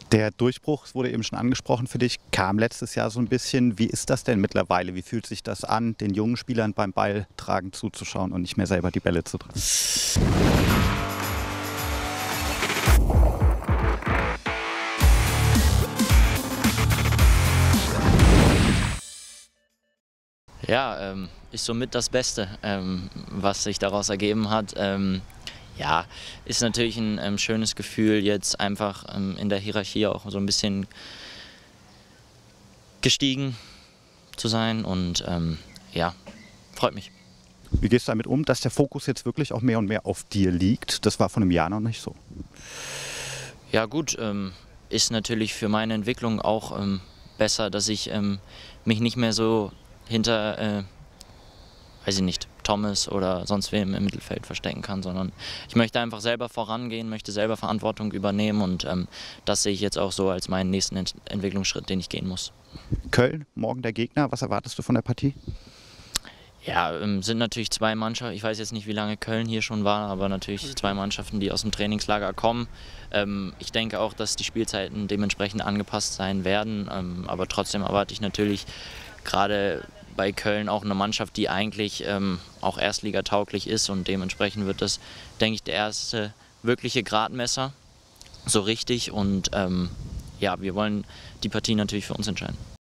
Der Durchbruch, es wurde eben schon angesprochen für dich, kam letztes Jahr so ein bisschen. Wie ist das denn mittlerweile? Wie fühlt sich das an, den jungen Spielern beim Balltragen zuzuschauen und nicht mehr selber die Bälle zu tragen? Ja, ist somit das Beste, was sich daraus ergeben hat. Ja, ist natürlich ein schönes Gefühl, jetzt einfach in der Hierarchie auch so ein bisschen gestiegen zu sein und ja, freut mich. Wie gehst du damit um, dass der Fokus jetzt wirklich auch mehr und mehr auf dir liegt? Das war vor einem Jahr noch nicht so. Ja gut, ist natürlich für meine Entwicklung auch besser, dass ich mich nicht mehr so hinter, weiß ich nicht, Thomas oder sonst wem im Mittelfeld verstecken kann, sondern ich möchte einfach selber vorangehen, möchte selber Verantwortung übernehmen und das sehe ich jetzt auch so als meinen nächsten Entwicklungsschritt, den ich gehen muss. Köln, morgen der Gegner. Was erwartest du von der Partie? Ja, sind natürlich zwei Mannschaften, ich weiß jetzt nicht, wie lange Köln hier schon war, aber natürlich zwei Mannschaften, die aus dem Trainingslager kommen. Ich denke auch, dass die Spielzeiten dementsprechend angepasst sein werden, aber trotzdem erwarte ich natürlich gerade bei Köln auch eine Mannschaft, die eigentlich auch erstligatauglich ist und dementsprechend wird das, denke ich, der erste wirkliche Gradmesser, so richtig und ja, wir wollen die Partie natürlich für uns entscheiden.